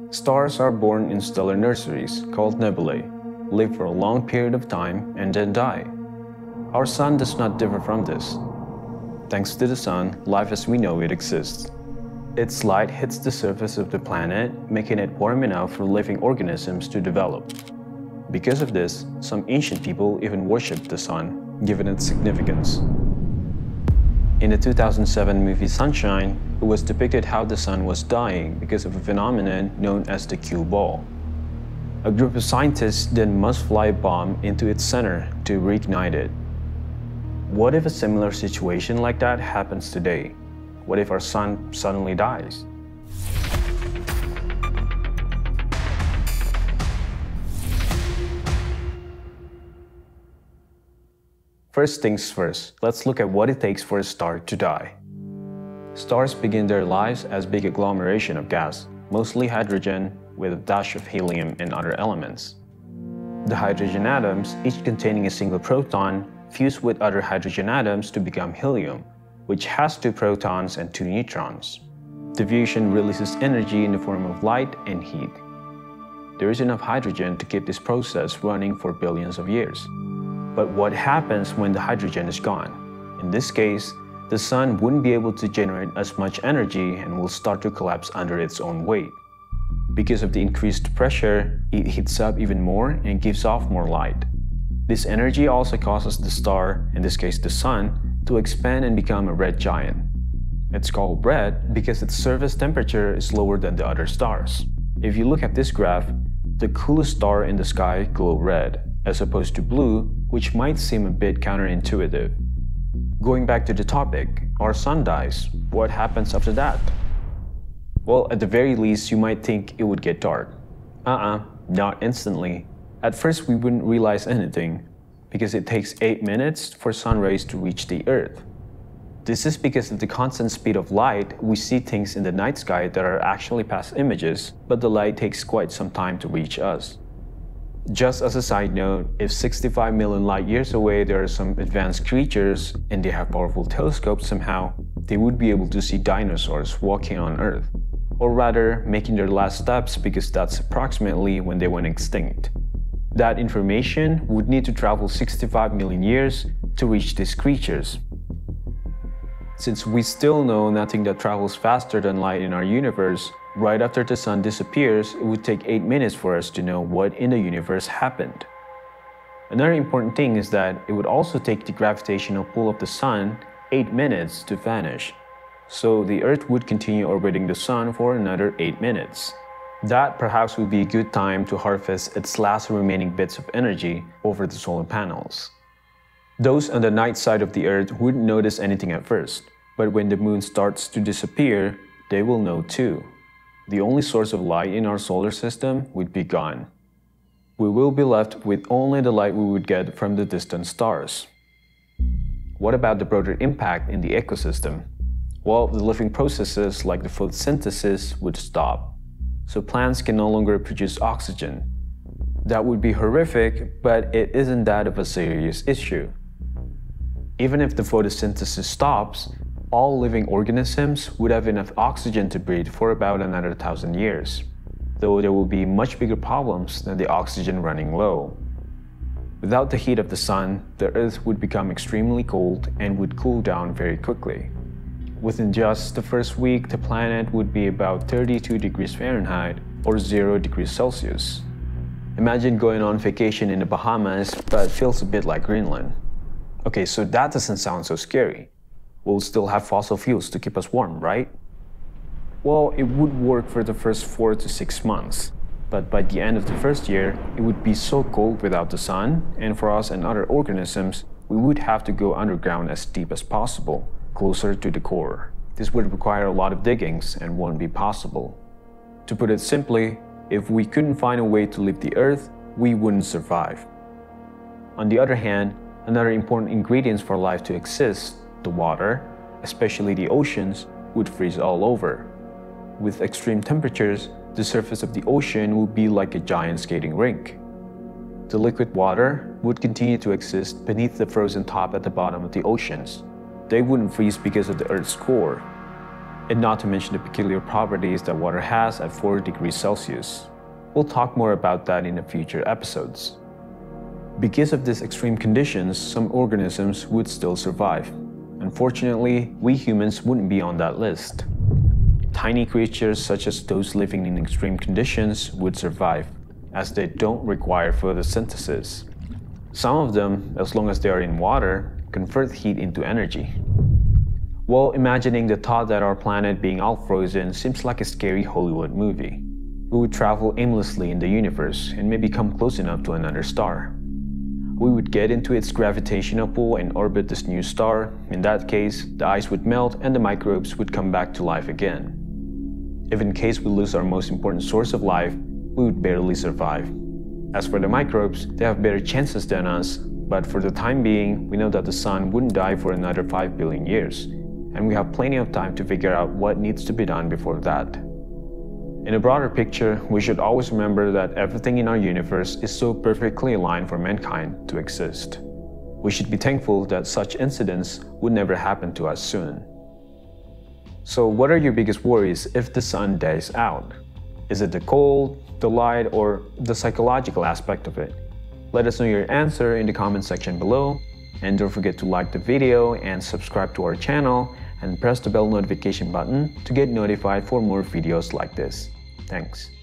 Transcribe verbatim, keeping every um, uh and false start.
Stars are born in stellar nurseries, called nebulae, live for a long period of time, and then die. Our Sun does not differ from this. Thanks to the Sun, life as we know it exists. Its light hits the surface of the planet, making it warm enough for living organisms to develop. Because of this, some ancient people even worshipped the Sun, given its significance. In the two thousand seven movie Sunshine, it was depicted how the Sun was dying because of a phenomenon known as the cue ball. A group of scientists then must fly a bomb into its center to reignite it. What if a similar situation like that happens today? What if our Sun suddenly dies? First things first, let's look at what it takes for a star to die. Stars begin their lives as big agglomeration of gas, mostly hydrogen with a dash of helium and other elements. The hydrogen atoms, each containing a single proton, fuse with other hydrogen atoms to become helium, which has two protons and two neutrons. The fusion releases energy in the form of light and heat. There is enough hydrogen to keep this process running for billions of years. But what happens when the hydrogen is gone? In this case, the Sun wouldn't be able to generate as much energy and will start to collapse under its own weight. Because of the increased pressure, it heats up even more and gives off more light. This energy also causes the star, in this case the Sun, to expand and become a red giant. It's called red because its surface temperature is lower than the other stars. If you look at this graph, the coolest star in the sky glows red, as opposed to blue, which might seem a bit counterintuitive. Going back to the topic, our Sun dies. What happens after that? Well, at the very least, you might think it would get dark. Uh-uh, not instantly. At first, we wouldn't realize anything, because it takes eight minutes for sun rays to reach the Earth. This is because at the constant speed of light, we see things in the night sky that are actually past images, but the light takes quite some time to reach us. Just as a side note, if sixty-five million light years away there are some advanced creatures and they have powerful telescopes somehow, they would be able to see dinosaurs walking on Earth. Or rather, making their last steps because that's approximately when they went extinct. That information would need to travel sixty-five million years to reach these creatures. Since we still know nothing that travels faster than light in our universe, right after the Sun disappears, it would take eight minutes for us to know what in the universe happened. Another important thing is that it would also take the gravitational pull of the Sun eight minutes to vanish. So the Earth would continue orbiting the Sun for another eight minutes. That perhaps would be a good time to harvest its last remaining bits of energy over the solar panels. Those on the night side of the Earth wouldn't notice anything at first, but when the Moon starts to disappear, they will know too. The only source of light in our solar system would be gone. We will be left with only the light we would get from the distant stars. What about the broader impact in the ecosystem? Well, the living processes like the photosynthesis would stop, so plants can no longer produce oxygen. That would be horrific, but it isn't that of a serious issue. Even if the photosynthesis stops, all living organisms would have enough oxygen to breathe for about another thousand years, though there will be much bigger problems than the oxygen running low. Without the heat of the Sun, the Earth would become extremely cold and would cool down very quickly. Within just the first week, the planet would be about thirty-two degrees Fahrenheit or zero degrees Celsius. Imagine going on vacation in the Bahamas, but it feels a bit like Greenland. Okay, so that doesn't sound so scary. We'll still have fossil fuels to keep us warm, right? Well, it would work for the first four to six months, but by the end of the first year, it would be so cold without the Sun, and for us and other organisms, we would have to go underground as deep as possible, closer to the core. This would require a lot of diggings and won't be possible. To put it simply, if we couldn't find a way to leave the Earth, we wouldn't survive. On the other hand, another important ingredient for life to exist, the water, especially the oceans, would freeze all over. With extreme temperatures, the surface of the ocean would be like a giant skating rink. The liquid water would continue to exist beneath the frozen top at the bottom of the oceans. They wouldn't freeze because of the Earth's core. and not to mention the peculiar properties that water has at four degrees Celsius. We'll talk more about that in the future episodes. Because of these extreme conditions, some organisms would still survive. Unfortunately, we humans wouldn't be on that list. Tiny creatures such as those living in extreme conditions would survive, as they don't require photosynthesis. Some of them, as long as they are in water, convert heat into energy. Well, imagining the thought that our planet being all frozen seems like a scary Hollywood movie. We would travel aimlessly in the universe and maybe come close enough to another star. We would get into its gravitational pull and orbit this new star. In that case, the ice would melt and the microbes would come back to life again. If in case we lose our most important source of life, we would barely survive. As for the microbes, they have better chances than us, but for the time being, we know that the sun wouldn't die for another five billion years, and we have plenty of time to figure out what needs to be done before that. In a broader picture, we should always remember that everything in our universe is so perfectly aligned for mankind to exist. We should be thankful that such incidents would never happen to us soon. So what are your biggest worries if the sun dies out? Is it the cold, the light, or the psychological aspect of it? Let us know your answer in the comment section below, and don't forget to like the video and subscribe to our channel and press the bell notification button to get notified for more videos like this. Thanks.